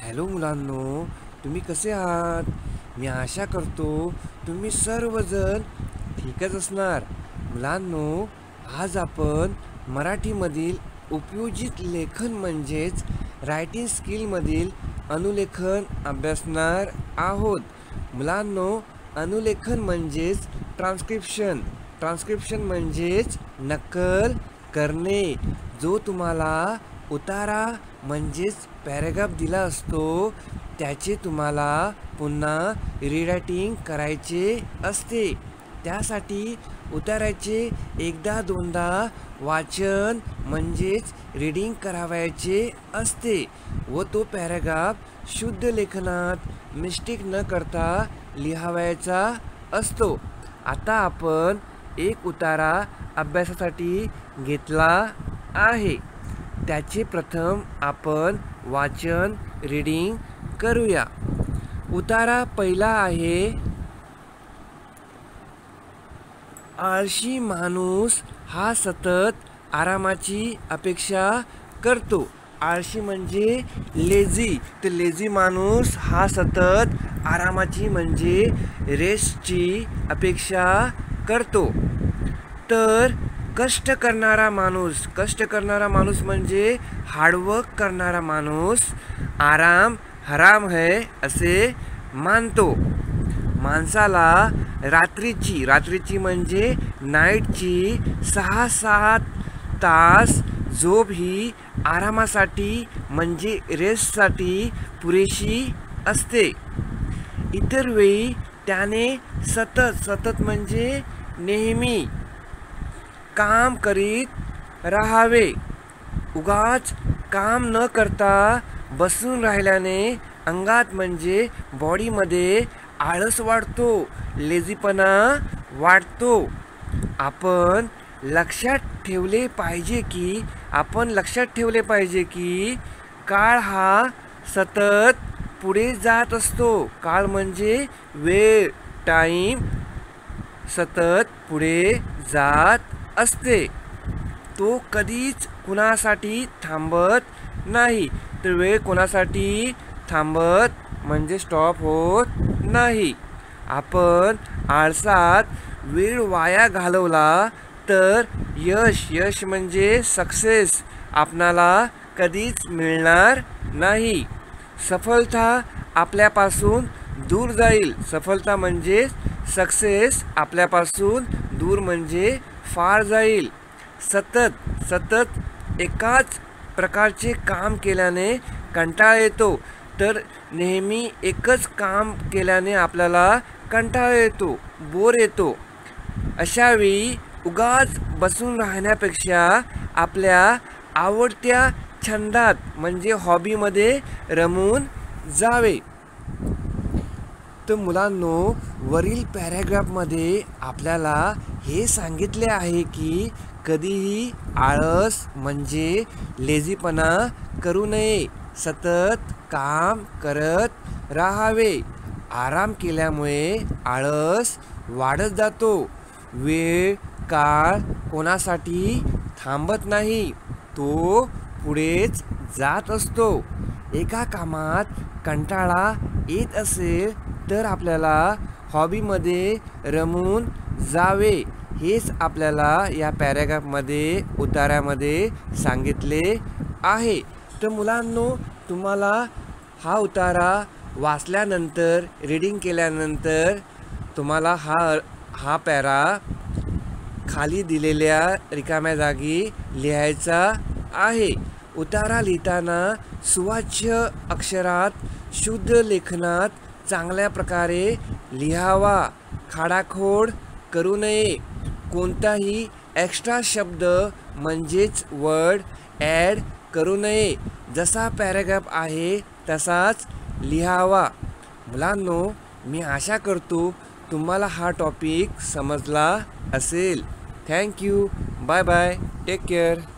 Hello मुलांनो, तुम्ही कसे आहात? मी आशा करतो तुम्ही सर्वजण ठीकच असणार. मुलांनो, आज आपण मराठीमधील उपयोजित लेखन म्हणजेच रायटिंग स्किलमधील अनुलेखन अभ्यासणार आहोत. मुलांनो, अनुलेखन म्हणजेच ट्रान्स्क्रिप्शन म्हणजेच नक्कल करणे. जो तुम्हाला उतारा म्हणजेच पॅराग्राफ दिला असतो त्याचे तुम्हाला पुन्हा रीरायटिंग करायचे असते. त्यासाठी उताराचे एकदा दोनदा वाचन म्हणजेच रीडिंग करावायचे असते व तो पॅराग्राफ शुद्ध लेखनात मिस्टेक न करता लिहावायचा असतो. आता आपण एक उतारा अभ्यासासाठी घेतला आहे. त्याचे प्रथम आपण वाचन रीडिंग करूया. उतारा पहिला आहे, आळशी माणूस हा सतत आरामाची अपेक्षा करतो. आळशी म्हणजे लेझी, तर लेझी माणूस हा सतत आरामाची म्हणजे रेस्टची अपेक्षा करतो. तर कष्ट करणारा माणूस म्हणजे हार्डवर्क करणारा माणूस आराम हराम है असे मानतो. माणसाला रात्रीची म्हणजे नाईटची 6-7 तास झोप ही आरामासाठी म्हणजे रेस्टसाठी पुरेशी असते. इतर वेळी त्याने सतत म्हणजे नेहमी काम करीत राहावे. उगाच काम न करता बसून राहिल्याने अंगात म्हणजे बॉडीमध्ये आळस वाढतो, लेझीपणा वाढतो. आपण लक्षात ठेवले पाहिजे की काळ हा सतत पुढे जात असतो. काळ म्हणजे वेळ, टाईम सतत पुढे जात असते. तो कधीच कुणासाठी थांबत नाही. तर वेळ कोणासाठी थांबत म्हणजे स्टॉप होत नाही. आपण आळसात वेळ वाया घालवला तर यश म्हणजे सक्सेस आपणाला कधीच मिळणार नाही. सफलता आपल्यापासून दूर जाईल. सफलता म्हणजे सक्सेस आपल्यापासून दूर म्हणजे फार जाईल. सतत एकाच प्रकारचे काम केल्याने कंटाळा येतो. तर नेहमी एकच काम केल्याने आपल्याला कंटाळा येतो, बोर येतो. अशावेळी उगाच बसून राहण्यापेक्षा आपल्या आवडत्या छंदात म्हणजे हॉबीमध्ये रमून जावे. तर मुलांनो, वरील पॅराग्राफमध्ये आपल्याला हे सांगितले आहे की कधीही आळस म्हणजे लेझीपणा करू नये. सतत काम करत राहावे. आराम केल्यामुळे आळस वाढत जातो. वेळ काळ कोणासाठी थांबत नाही, तो पुढेच जात असतो. एका कामात कंटाळा येत असेल तर आपल्याला हॉबीमध्ये रमून जावे. हेच आपल्याला या पॅराग्राफमध्ये उताऱ्यामध्ये सांगितले आहे. तर मुलांनो, तुम्हाला हा उतारा वाचल्यानंतर रीडिंग केल्यानंतर तुम्हाला हा पॅरा खाली दिलेल्या रिकाम्या जागी लिहायचा आहे. उतारा लिहिताना सुवाच्य अक्षरात शुद्ध लेखनात चांगल्या प्रकारे लिहावा. खाडाखोड करू नये. कोणताही एक्स्ट्रा शब्द म्हणजेच वर्ड ॲड करू नये. जसा पॅराग्राफ आहे तसाच लिहावा. मुलांनो, मी आशा करतो तुम्हाला हा टॉपिक समजला असेल. Thank you. Bye bye. Take care.